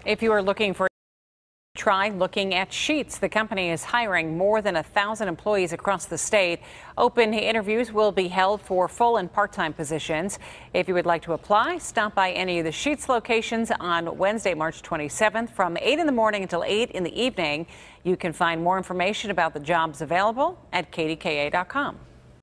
If you are looking for Try looking at Sheetz. The company is hiring more than 1,000 employees across the state. Open interviews will be held for full and part-time positions. If you would like to apply, stop by any of the Sheetz locations on Wednesday, March 27th from 8 in the morning until 8 in the evening. You can find more information about the jobs available at KDKA.com.